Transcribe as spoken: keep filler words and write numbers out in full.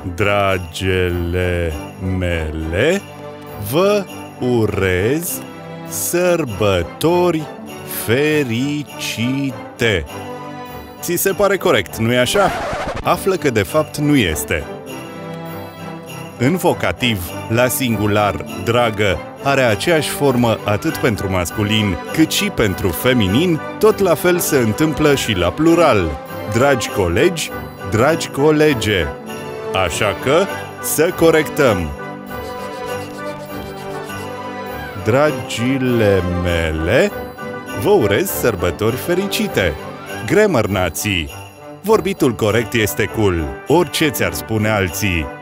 Dragele mele, vă urez sărbători fericite. Ți se pare corect, nu-i așa? Află că de fapt nu este. În vocativ, la singular, dragă, are aceeași formă atât pentru masculin cât și pentru feminin, tot la fel se întâmplă și la plural. Dragi colegi, dragi colege. Așa că să corectăm. Dragile mele, vă urez sărbători fericite. Grammar nații. Vorbitul corect este cool, orice ți-ar spune alții.